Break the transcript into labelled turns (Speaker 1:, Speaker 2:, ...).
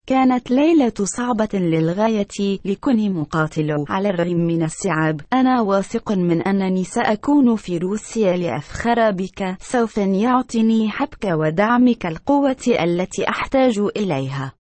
Speaker 1: كانت ليلة صعبة للغاية لكوني مقاتل. على الرغم من الصعاب، أنا واثق من أنني سأكون في روسيا لأفخر بك. سوف يعطيني حبك ودعمك القوة التي أحتاج إليها.